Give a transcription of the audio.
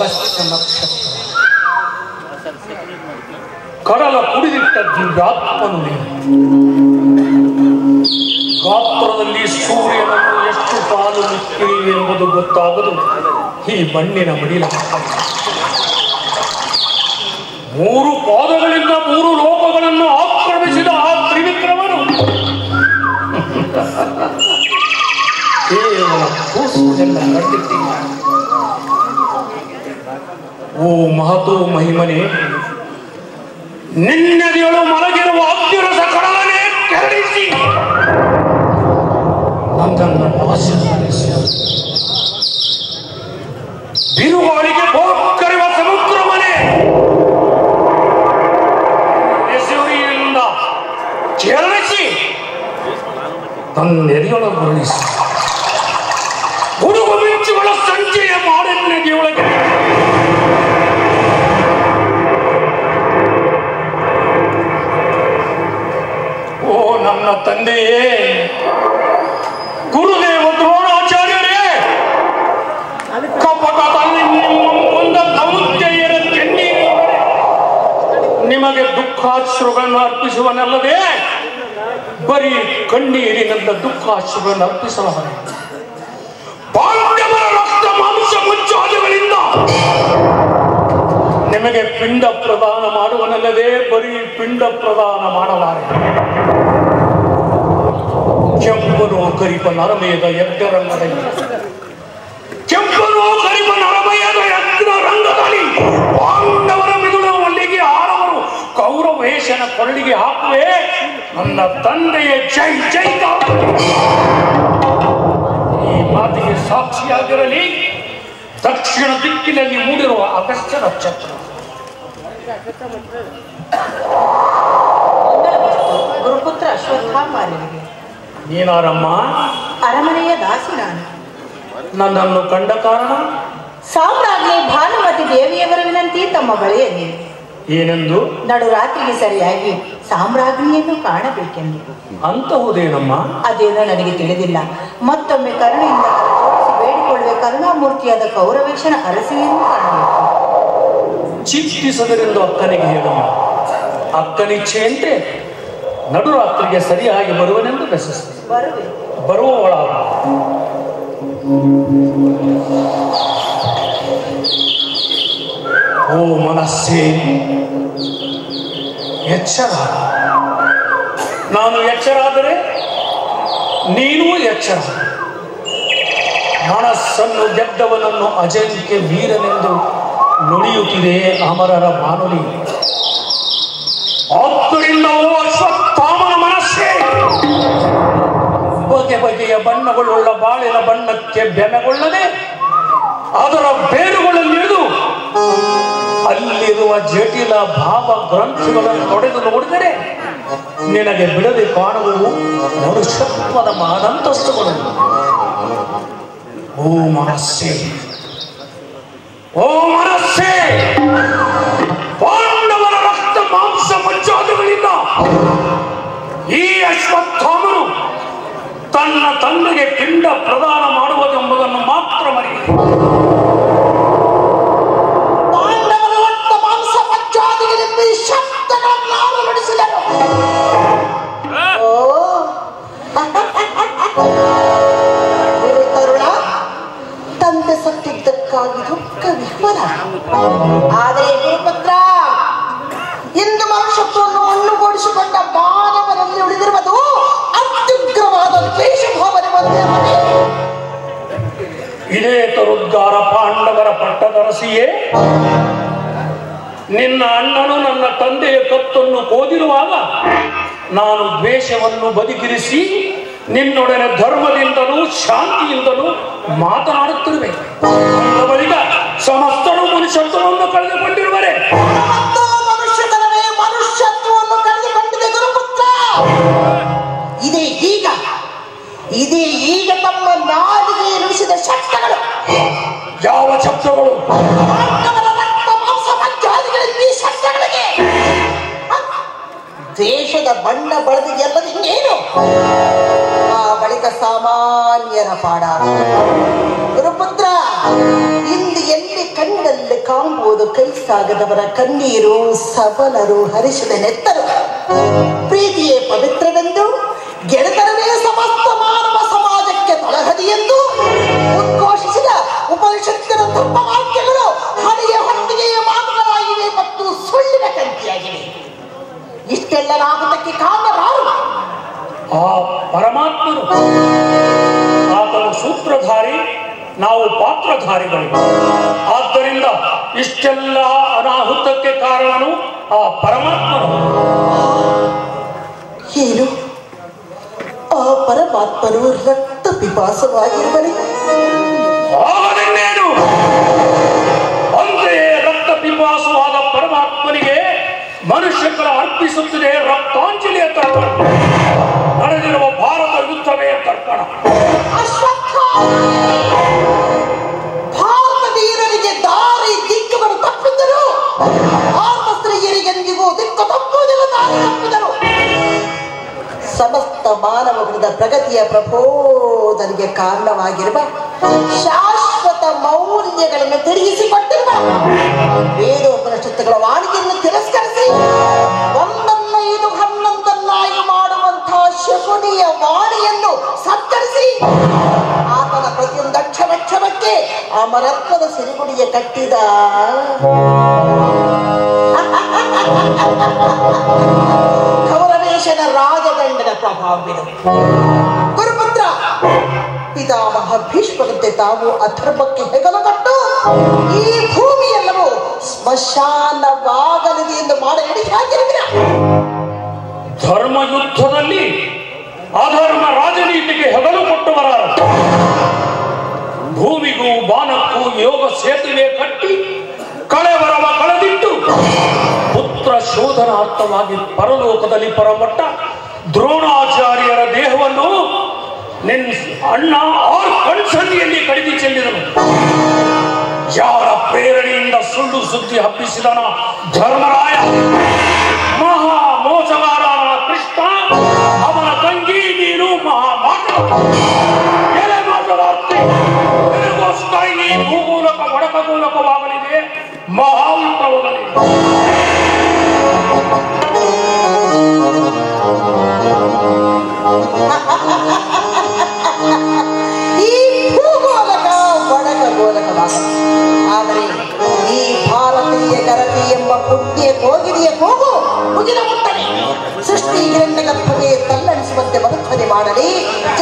ಅಗಸ್ತ್ಯ ನಕ್ಷತ್ರ ಕಡಲ ಕುಡಿದಿಟ್ಟ ದಿವ್ಯಾತ್ಮನು ಗಾತ್ರದಲ್ಲಿ ಸೂರ್ಯನನ್ನು ಎಷ್ಟು ಪಾಲು ಮುಕ್ಕಿವೆ ಎಂಬುದು ಗೊತ್ತಾಗದು ಈ ಮಣ್ಣಿನ ಮಡಿಲ. 3 ಪಾದಗಳಿಂದ 3 ಲೋಕಗಳನ್ನು ಆಕ್ರಮಿಸಿದ ಆ ತ್ರಿವಿಕ್ರಮನು ಕೇವಲ ಕೂಸುವುದೆಲ್ಲ ಕಂಡಿದ್ದೀಯ. ಓ ಮಹತೋ ಮಹಿಮನೆ, ನಿನ್ನೆದೆಯೊಳು ಮಲಗಿರುವ ಅತ್ಯುರಸ ಕಡಲನೆ ಕೆರಳಿಸಿ ನನ್ನನ್ನು ಆಶೀರ್ವದಿಸಿ. ಬಿರುಗಾಳಿಗೆ ಬೋಕ್ಕರಿವ ಸಮುದ್ರವನೇ ನೆಸೂರಿಯಿಂದ ಕೆರಳಿಸಿ ತನ್ನೆದೆಯೊಳಗೆ ಬರುಳಿಸಿ. ಗುಡುಗು ಮಿಂಚುಗಳ ಸಂಖ್ಯೆಯ ಮಾಡೆನ್ನದಿಯೊಳಗೆ ಓ ನನ್ನ ತಂದೆಯೇ, ಗುರುದೇವ ದ್ರೋಣಾಚಾರ್ಯರೇ, ಕಪಟದಲ್ಲಿ ಕೊಂದ ಕೌಂತೆಯರ ಕೆನ್ನೀರಿನವರೇ, ನಿಮಗೆ ದುಃಖಾಶ್ರುಗಳನ್ನು ಅರ್ಪಿಸುವನಲ್ಲದೆ ಬರೀ ಕಣ್ಣೀರಿನಿಂದ ದುಃಖಾಶ್ರುಗಳನ್ನು ಅರ್ಪಿಸಲವನು. ಪಾಂಡವರ ರಕ್ತ ಮಾಂಸ ಮುಚ್ಚಾದಗಳಿಂದ ನಿಮಗೆ ಪಿಂಡ ಪ್ರದಾನ ಮಾಡುವನಲ್ಲದೆ ಬರೀ ಪಿಂಡ ಪ್ರದಾನ ಮಾಡಲಾರೆ. ಕೆಂಪನು ಕರಿಪ ನರಮೇದ ಯಜ್ಞರಂಗದಲ್ಲಿ ಕೆಂಪನು ಕರಿಪ ನರಮೇದ ಯಜ್ಞ ರಂಗದಲ್ಲಿ ಪಾಂಡವರ ಮಿದುಳ ಮಲ್ಲಿಗೆ ಆರವರು ಕೌರವೇಶನ ಕೊರಳಿಗೆ ಹಾಕುವೆ. ನನ್ನ ತಂದೆಯ ಜೈ ಜೈ. ಈ ಮಾತಿಗೆ ಸಾಕ್ಷಿಯಾಗಿರಲಿ ದಕ್ಷಿಣ ದಿಕ್ಕಿನಲ್ಲಿ ಮೂಡಿರುವ ಅಗಸ್ತ್ಯ ನಕ್ಷತ್ರ. ಗುರುಪುತ್ರ ಅಶ್ವತ್ಥಾಮಾರ್ಯನಿಗೆ. ನೀನಾರಮ್ಮ? ಅರಮನೆಯ ದಾಸಿ ನಾನು. ನನ್ನನ್ನು ಕಂಡ ಕಾರಣ? ಸಾಮ್ರಾಜ್ಞಿ ಭಾನುಮತಿ ದೇವಿಯವರ ವಿನಂತಿ ತಮ್ಮ ಬಳಿಯಲ್ಲಿ. ಏನೆಂದು? ನಡುರಾತ್ರಿಗೆ ಸರಿಯಾಗಿ ಸಾಮ್ರಾಜ್ಞಿಯನ್ನು ಕಾಣಬೇಕೆಂದು. ಅಂತಹುದೇನಮ್ಮ? ಅದೇನೋ ನನಗೆ ತಿಳಿದಿಲ್ಲ. ಮತ್ತೊಮ್ಮೆ ಕರುಣೆಯಿಂದ ಜೋಡಿಸಿ ಬೇಡಿಕೊಳ್ಳುವೆ. ಕರುಣಾಮೂರ್ತಿಯಾದ ಕೌರವೇಶನ ಅರಸಿಯನ್ನು ಕಾಣಬೇಕು. ಚಿಂತಿಸದರೆಂದು ಅಕ್ಕನಿಗೆ ಹೇಳಮ್ಮ. ಅಕ್ಕನಿಚ್ಛೆಯಂತೆ ನಡುರಾತ್ರಿಗೆ ಸರಿಯಾಗಿ ಬರುವನೆಂದು ಬೆಸಸ್ತೆ. ಬರುವೆ. ಬರುವವಳ ಓ ಮನಸ್ಸೇ, ಎಚ್ಚರ. ನಾನು ಎಚ್ಚರಾದರೆ ನೀನೂ ಎಚ್ಚರ. ಮನಸ್ಸನ್ನು ಗೆದ್ದವನನ್ನು ಅಜಂಖ್ಯ ವೀರನೆಂದು ನುಡಿಯುತ್ತಿದೆ ಅಮರರ ಬಾನುಲಿ. ಆದ್ದರಿಂದ ಓ ಅಶ್ವತ್ಥಾಮನ ಮನಸ್ಸೇ, ಬಗೆ ಬಗೆಯ ಬಣ್ಣಗಳುಳ್ಳ ಬಾಳಿನ ಬಣ್ಣಕ್ಕೆ ಬೆನಗೊಳ್ಳದೆ ಅದರ ಬೇರುಗಳನ್ನಿಳಿದು ಅಲ್ಲಿರುವ ಜಟಿಲ ಭಾವ ಗ್ರಂಥಿಗಳನ್ನು ತೊಡೆದು ನೋಡಿದರೆ ನಿನಗೆ ಬಿಡದೆ ಕಾಣುವು ಮನುಷ್ಯತ್ವದ ಮಹಾನಂತಸ್ತುಗಳು. ಓ ಮನಸ್ಸೇ, ಓ ಮನಸ್ಸೇ, ಪಾಂಡವರ ರಕ್ತ ಮಾಂಸ ಮಜ್ಜಾದಗಳಿಂದ ಈ ಅಶ್ವತ್ಥಾಮನು ತನ್ನ ತಂದೆಗೆ ಪಿಂಡ ಪ್ರದಾನ ಮಾಡುವುದೆಂಬುದನ್ನು ಮಾತ್ರ ಮರೆಯಿರಿ. ಪಾಂಡವರ ರಕ್ತ ಮಾಂಸ ಮಜ್ಜಾದಿಗಳಿಂದ ಈ ಶಬ್ದಗಳನ್ನು ನುಡಿಸಿದರು. ಗುರು ತರುಣ, ತಂದೆ ಸತ್ತಿದ್ದಕ್ಕಾಗಿ ದುಃಖ ವಿಹ್ವಲ. ಆದರೆ ಗುರುಪುತ್ರ, ಇಂದು ಮನುಷ್ಯತ್ವವನ್ನು ಮಣ್ಣುಗೂಡಿಸಿಕೊಂಡ ಮಾನವರಲ್ಲಿ ಉಳಿದಿರುವುದು ಅತ್ಯುಗ್ರವಾದ ದ್ವೇಷ ಭಾವನೆ ಒಂದೇ. ಇದೇ ತರುದ್ಗಾರ ಪಾಂಡವರ ಪಟ್ಟದರಸಿಯೇ, ನಿನ್ನ ಅಣ್ಣನು ನನ್ನ ತಂದೆಯ ಕತ್ತನ್ನು ಕೋದಿರುವಾಗ ನಾನು ದ್ವೇಷವನ್ನು ಬದಿಗಿರಿಸಿ ನಿನ್ನೊಡನೆ ಧರ್ಮದಿಂದಲೂ ಶಾಂತಿಯಿಂದಲೂ ಮಾತನಾಡುತ್ತಿರುವೆ. ಬಳಿಕ ಸಮಸ್ತರು ಮನುಷ್ಯತ್ವವನ್ನು ಕಳೆದುಕೊಂಡಿರುವರೆ. ಮನುಷ್ಯತನವೇ ಮನುಷ್ಯತ್ವವನ್ನು ಕಳೆದುಕೊಂಡಿದೆ ಗುರುಪುತ್ರ. ಇದೇ ಈಗ ತಮ್ಮ ನಾಲಿಗೆ ನುಡಿಸಿದ ಶಬ್ದಗಳು. ಯಾವ ಶಬ್ದಗಳು? ಈ ಶಬ್ದಗಳಿಗೆ ದೇಶದ ಬಣ್ಣ ಬಳದು ಎಲ್ಲದ ಇನ್ನೇನು. ಆ ಬಳಿಕ ಸಾಮಾನ್ಯರ ಪಾಡ. ಗುರುಪುತ್ರ, ಇಂದು ಎಲ್ಲಿ ಕಣ್ಣಲ್ಲಿ ಕಾಂಬುವುದು ಕೈ ಸಾಗದವರ ಕಣ್ಣೀರು ಸಬಲರು ಹರಿಸಿದ ನೆತ್ತರು. ಪ್ರೀತಿಯೇ ಪವಿತ್ರವೆಂದು, ಗೆಳೆತನವೇ ಸಮಸ್ತ ಮಾನವ ಸಮಾಜಕ್ಕೆ ತಳಹದಿ ಎಂದು ಉದ್ಘೋಷಿಸಿದ ಉಪನಿಷತ್ತಿನ ತಮ್ಮ ವಾಕ್ಯಗಳು ಹಣೆಯ ಹೊತ್ತಿಗೆಯ ಮಾತುಗಳಾಗಿವೆ ಮತ್ತು ಸುಳ್ಳಿನ ಕಂತಿಯಾಗಿವೆ. ಇಷ್ಟೆಲ್ಲ ನಾಗುವುದಕ್ಕೆ ಕಾರಣರಾರು? ಆ ಪರಮಾತ್ಮನು. ಆತನು ಸೂತ್ರಧಾರಿ, ನಾವು ಪಾತ್ರಧಾರಿಗಳು. ಆದ್ದರಿಂದ ಇಷ್ಟೆಲ್ಲ ಅನಾಹುತಕ್ಕೆ ಕಾರಣನು ಆ ಪರಮಾತ್ಮನು. ಏನು ಆ ಪರಮಾತ್ಮನು ರಕ್ತ ಪಿಪಾಸವಾಗಿರುವನೆ? ಆಗದೇನು? ಅಂತೆಯೇ ರಕ್ತ ಪಿಪಾಸವಾದ ಪರಮಾತ್ಮನಿಗೆ ಮನುಷ್ಯಕರ ಅರ್ಪಿಸುತ್ತಿದೆ ರಕ್ತಾಂಜಲಿಯ ತರ್ಪಣ. ನಡೆದಿರುವ ಭಾರತ ಯುದ್ಧವೇ ತರ್ಪಣ. ಭಾರತ ವೀರರಿಗೆ ದಾರಿ ದಿಕ್ಕುಗಳು ತಪ್ಪಿದ್ದರು, ಭಾರತ ಸ್ತ್ರೀಯರಿಗೆಂದಿಗೂ ದಿಕ್ಕು ತಪ್ಪುವುದಿಲ್ಲ, ದಾರಿ ತಪ್ಪಿದರು. ಸಮಸ್ತ ಮಾನವಗುಣದ ಪ್ರಗತಿಯ ಪ್ರಬೋಧನೆಗೆ ಕಾರಣವಾಗಿರುವ ಶಾಶ್ವತ ಮೌಲ್ಯಗಳನ್ನು ತಿರುಗಿಸಿಕೊಟ್ಟಿರುವ ವೇದೋಪನಿಷತ್ತುಗಳ ವಾಣಿಯನ್ನು ತಿರಸ್ಕರಿಸಿ ಒಂದನ್ನು ಇದು ಹನ್ನೊಂದನ್ನಾಗಿ ಮಾಡುವಂತಹ ಶಕುನಿಯ ವಾಣಿಯನ್ನು ಸತ್ತರಿಸಿ ಆತನ ಪ್ರತಿಯೊಂದು ಅಕ್ಷರಕ್ಷರಕ್ಕೆ ಅಮರತ್ವದ ಸಿರಿಗುಡಿಯ ಕಟ್ಟಿದ ಕೌರವೇಶನ ರಾಜದಂಡದ ಪ್ರಭಾವವಿದೆ. ಗುರುಪುತ್ರ ಪಿತಾಮಹ ಭೀಷ್ಮರಂತೆ ತಾವು ಅಧರ್ಮಕ್ಕೆ ಹೆಗಲು ಕೊಟ್ಟು ಈ ಭೂಮಿಯೆಲ್ಲವೂ ಸ್ಮಶಾನವಾಗಲಿದೆ ಎಂದು ಮಾಡಿ ಹಿಡಿದು ಹಾಕಿರುವಿರ. ಧರ್ಮ ಯುದ್ಧದಲ್ಲಿ ಅಧರ್ಮ ರಾಜನೀತಿಗೆ ಹೆಗಲು ಕೊಟ್ಟವರ ಭೂಮಿಗೂ ಬಾನಕ್ಕೂ ಯೋಗ ಸೇತುವೆ ಕಟ್ಟಿ ಕಳೆವರವ ಕಳೆದಿಟ್ಟು ಪುತ್ರ ಶೋಧನಾರ್ಥವಾಗಿ ಪರಲೋಕದಲ್ಲಿ ಪರಮಟ್ಟ ದ್ರೋಣಾಚಾರ್ಯರ ದೇಹವನ್ನು ನಿನ್ನ ಅಣ್ಣ ಆರ್ ಕಣ್ಸನ್ನಿಯಲ್ಲಿ ಕಡಿದು ಚೆಲ್ಲಿದನು. ಯಾರ ಪ್ರೇರಣೆಯಿಂದ ಸುಳ್ಳು ಸುದ್ದಿ ಹಬ್ಬಿಸಿದನ ಧರ್ಮರಾಯ? ಮಹಾ ಮೋಸಗಾರನ ಕೃಷ್ಣ, ಅವನ ತಂಗಿ ನೀನು ಮಹಾ ಮಾಟಗಾರ್ತಿ. ನಿನಗೋಸ್ಕರ ಈ ಭೂಗೋಲಕ ಒಡಕಗೋಲಕವಾಗಲಿದೆ, ಮಹಾಯುದ್ಧವಾಗಲಿದೆ. ಈ ಭೂಗೋಲಕ ಒಡಕಗೋಲಕವಾಗಲಿ, ಆದರೆ ಈ ಭಾರತೀಯ ಗರತಿ ಎಂಬ ಪುಣ್ಯ ಕೋಗಿಲಿಯ ಕೂಗು ಮುಗಿದ ಮುಟ್ಟನೆ ಸೃಷ್ಟಿ ಹಿರಣ್ಯಗರ್ಭಗೆ ತಲ್ಲಣಿಸುವಂತೆ ಮರುಧ್ವನಿ ಮಾಡಲಿ.